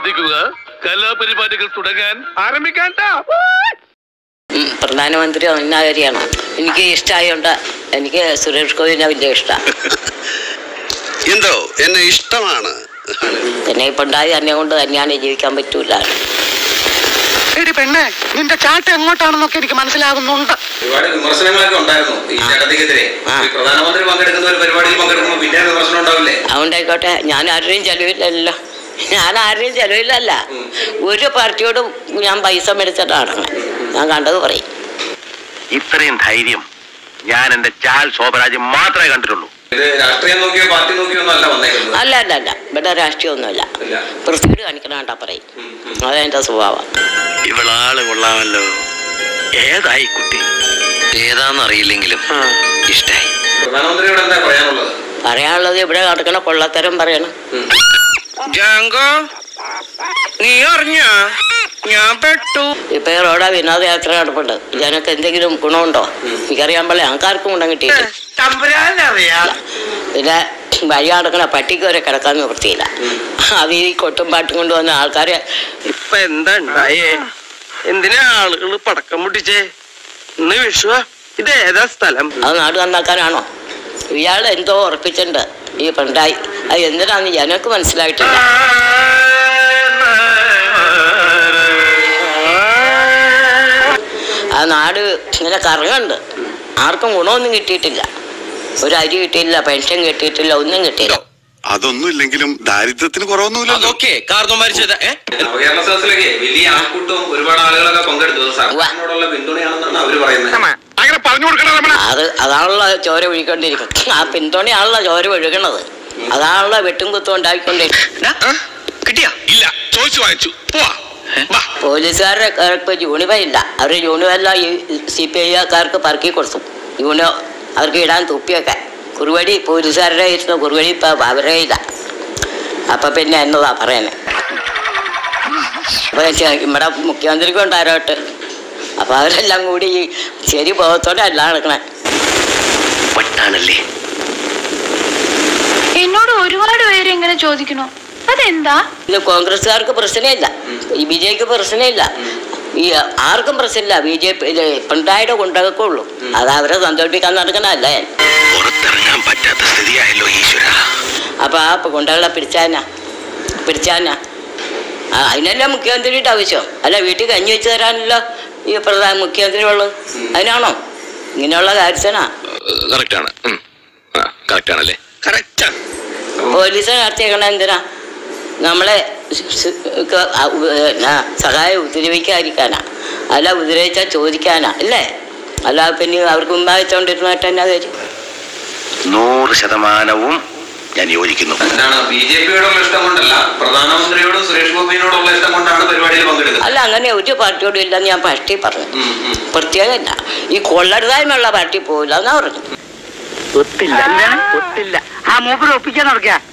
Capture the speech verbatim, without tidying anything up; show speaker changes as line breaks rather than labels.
ശ്രദ്ധിക്കുക, കലാപരിപാടികൾ തുടങ്ങാൻ ആരംഭിക്കാൻ.
പ്രധാനമന്ത്രി ഒന്നാകരിയാണ് എനിക്ക് ഇഷ്ടമായോണ്ട് എനിക്ക് സുരേഷ് ഗോപിനെ വലിയ ഇഷ്ടമാണ്.
എന്തോ എന്നെ ഇഷ്ടമാണ്.
എന്നെ ഇപ്പൊ ഉണ്ടായി തന്നെ കൊണ്ട് തന്നെയാണ് ജീവിക്കാൻ പറ്റൂല.
എടി പെണ്ണെ, നിന്റെ ചാട്ട എങ്ങോട്ടാണെന്നൊക്കെ എനിക്ക് മനസ്സിലാകുന്നുണ്ട്.
ഒരുപാട് വിമർശനങ്ങളൊക്കെ ഉണ്ടായിരുന്നു ഈ ചട്ടത്തിക്കെതിരെ. പ്രധാനമന്ത്രി പങ്കെടുക്കുന്ന ഒരു പരിപാടിയിൽ പങ്കെടുക്കുമ്പോൾ പിന്നെ വിമർശനം ഉണ്ടാവില്ലേ?
അതുകൊണ്ടായിക്കോട്ടെ, ഞാൻ ആരുടെയും ചെലവില്ലല്ലോ. ഞാൻ ആരുടെയും ചെലവില്ലല്ല. ഒരു പാർട്ടിയോടും ഞാൻ പൈസ മേടിച്ചിട്ടാണ് ഞാൻ കണ്ടത് പറയും.
ഇത്രയും ധൈര്യം ഞാൻ എന്റെ ചാൽ ശോഭരാജ്യം മാത്രമേ കണ്ടിട്ടുള്ളൂ.
രാഷ്ട്രീയം നോക്കിയോ പാർട്ടി നോക്കിയോ അല്ല വന്നേക്കുന്നത്.
അല്ല അല്ല അല്ല ഇവിടെ രാഷ്ട്രീയമൊന്നുമില്ല. പ്രസിഡ് കാണിക്കണ കേട്ടാ പറയും. അതെന്റെ സ്വഭാവം.
ഇവളാള് കൊള്ളാമല്ലോ. ഏതായി കുട്ടി?
ഏതാന്നറിയില്ലെങ്കിലും ഇഷ്ടായി.
പ്രധാനമന്ത്രിയോട് എന്താ പറയാനുള്ളത്?
പറയാനുള്ളത് ഇവിടെ നടക്കണ കൊള്ളത്തരം പറയണം.
ജാങ്കോ, നീ അറിഞ്ഞ ഞാൻ പെട്ടു.
ഇപ്പൊ റോഡാ വിനോദയാത്ര നടപ്പുണ്ട്. ഇതിനൊക്കെ എന്തെങ്കിലും ഗുണമുണ്ടോ? എനിക്കറിയാൻ പോലെ ആൾക്കാർക്കും ഗുണം കിട്ടിയില്ല. പിന്നെ വഴി നടക്കണ പട്ടിക്ക് വരെ കിടക്കാൻ നിവൃത്തിയില്ല. അത് ഈ കൊട്ടും പാട്ടും കൊണ്ടുവന്ന ആൾക്കാരെ.
ഇപ്പൊ എന്താ ഉണ്ടായേ? എന്തിനാ ആളുകൾ പടക്കം പൊട്ടിച്ചേ? ഇന്ന് വിഷുവാ. ഇത് ഏതാ സ്ഥലം?
അത് നാട് നന്നാക്കാനാണോ? ഇയാൾ എന്തോ ഉറപ്പിച്ചിട്ടുണ്ട് ഈ പിണറായി. അത് എന്തിനാന്ന് ജനക്ക് മനസ്സിലായിട്ടില്ല. ആ നാട് ഇങ്ങനെ കറങ്ങുന്നുണ്ട്. ആർക്കും ഗുണമൊന്നും കിട്ടിയിട്ടില്ല. ഒരു അരി കിട്ടിയില്ല, പെൻഷൻ കിട്ടിയിട്ടില്ല, ഒന്നും കിട്ടിയില്ല.
അതൊന്നും ഇല്ലെങ്കിലും ദാരിദ്ര്യത്തിന് കുറവൊന്നുമില്ലല്ലോ.
നവകേരള സദസ്സിലൊക്കെ വലിയ ആൾക്കൂട്ടവും ഒരുപാട് ആളുകളൊക്കെ പങ്കെടുത്തു. സർക്കാരിനോടുള്ള പിന്തുണയാണെന്നാണ് അവര് പറയുന്നത്.
അത് അതാണല്ലോ ചോര ഒഴുകിക്കൊണ്ടിരിക്കുന്നത്. ആ പിന്തുണയാണല്ലോ ചോര ഒഴുകണത്. അതാണല്ലോ വെട്ടും കുത്തും ഉണ്ടായിക്കൊണ്ടിരിക്കുന്നത്. പോലീസുകാരുടെ ഇപ്പൊ യൂണിഫോം ഇല്ല. അവര് യൂണിഫോമെല്ലാം ഈ സി പി ഐക്കാർക്ക് പറക്കി കൊടുത്തു. യൂണിഫോ അവർക്ക് ഇടാൻ തുപ്പിയൊക്കെ. കുറുവടി പോലീസുകാരുടെ ഇരുന്ന കുറുവടി ഇപ്പൊ അവരുടെ ഇല്ല. അപ്പൊ പിന്നെ എന്നതാ പറയുന്നത്. അപ്പൊ ഇവിടെ മുഖ്യമന്ത്രിക്ക് ഉണ്ടായിരോട്ട്. അപ്പൊ അവരെല്ലാം കൂടി ഈ ശരി ബോധത്തോടെ അല്ല നടക്കണേ.
എന്നോട് ഒരുപാട് പേര് ഇങ്ങനെ ചോദിക്കണോ? അതെന്താ?
ഇത് കോൺഗ്രസ്സുകാർക്ക് പ്രശ്നമില്ല, ഈ ബി ജെ പിക്ക് പ്രശ്നമില്ല, ഈ ആർക്കും പ്രശ്നമില്ല. ബി ജെ പി പിണറായിയുടെ കൊണ്ടൊക്കെ ഉള്ളൂ. അത് അവരെ സന്തോഷിപ്പിക്കാൻ നടക്കണല്ല.
പുറത്തിറങ്ങാൻ പറ്റാത്ത സ്ഥിതിയായല്ലോ ഈശ്വര.
അപ്പൊ ആ കൊണ്ടകളെ പിടിച്ചാനാ പിടിച്ചാനാ അതിനല്ല മുഖ്യമന്ത്രിയുടെ ആവശ്യം. അല്ല വീട്ടിൽ കഞ്ഞി വെച്ച് തരാനല്ലോ ഈ പ്രധാന മുഖ്യമന്ത്രി ഉള്ളത്. അതിനാണോ ഇങ്ങനെയുള്ള കാര്യത്തിനാ? പോലീസ് നടത്തിയേക്കണ എന്തിനാ? നമ്മളെ സഹായം ഉപദ്രവിക്കാതിരിക്കാനാ. അല്ല ഉപദ്രവിച്ചാൽ ചോദിക്കാനാ അല്ലേ? അല്ല പിന്നെ അവർക്ക് മുമ്പ് വെച്ചോണ്ടിരുന്നിട്ട് എന്നാ കാര്യം?
നൂറ് ശതമാനവും ഞാൻ യോജിക്കുന്നു.
ബി ജെ പിയോടുള്ള ഇഷ്ടം കൊണ്ടല്ല, പ്രധാനമന്ത്രിയോടും സുരേഷ് ഗോപിയോടുള്ള ഇഷ്ടം കൊണ്ടാണ് പരിപാടിയിൽ പങ്കെടുക്കുന്നത്.
അല്ല അങ്ങനെ ഒരു പാർട്ടിയോടും ഇല്ലെന്ന് ഞാൻ പാർട്ടി പറഞ്ഞു. പ്രത്യേകമല്ല, ഈ കൊള്ളരുതായ്മയുള്ള പാർട്ടി പോവില്ല എന്നാ പറഞ്ഞു.
ഒത്തില്ല ഒത്തില്ല. ആ മൂപ്പര് ഒപ്പിക്കാൻ നടക്കുക.